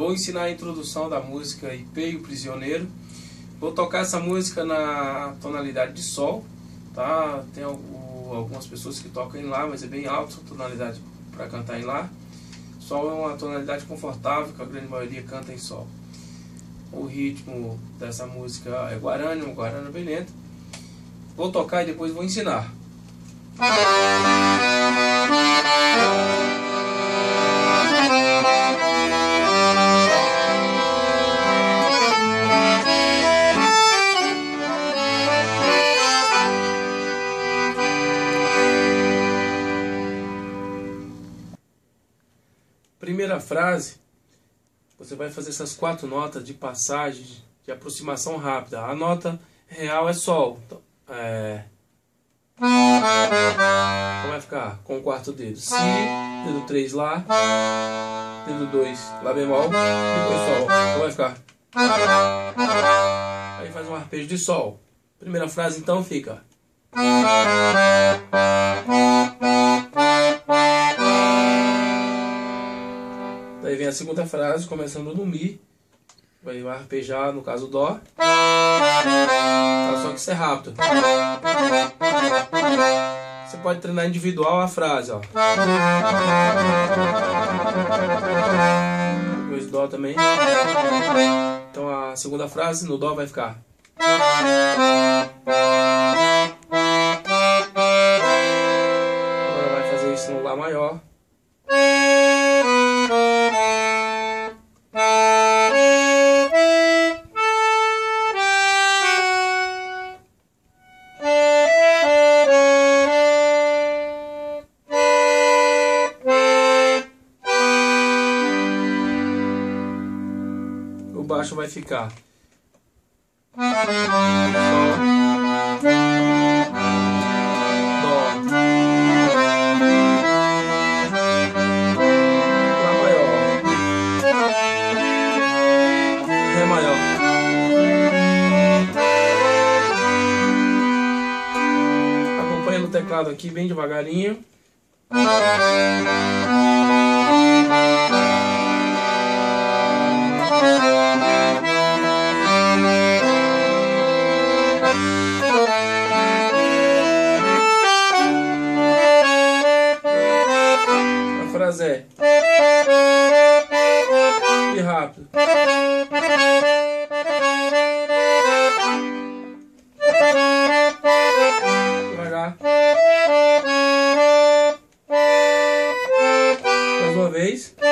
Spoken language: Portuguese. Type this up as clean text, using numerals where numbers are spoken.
Vou ensinar a introdução da música Ipê e o Prisioneiro. Vou tocar essa música na tonalidade de Sol, tá? Tem algumas pessoas que tocam em Lá, mas é bem alta a tonalidade para cantar em Lá. Sol é uma tonalidade confortável, que a grande maioria canta em Sol. O ritmo dessa música é guarani, um guarani bem lento. Vou tocar e depois vou ensinar. Primeira frase, você vai fazer essas 4 notas de passagem, de aproximação rápida. A nota real é Sol. Então, então vai ficar com o quarto dedo Si, dedo 3 Lá, dedo 2 Lá bemol, depois Sol. Então vai ficar. Aí faz um arpejo de Sol. Primeira frase então fica. Daí vem a segunda frase, começando no Mi. Vai arpejar, no caso, Dó. Só que isso é rápido. Você pode treinar individual a frase, ó. Depois Dó também. Então a segunda frase no Dó vai ficar. Agora vai fazer isso no Lá maior. O baixo vai ficar Sol, Dó, Lá maior, Ré maior. Acompanha no teclado aqui bem devagarinho. A frase é e rápido. Devagar. Mais uma vez.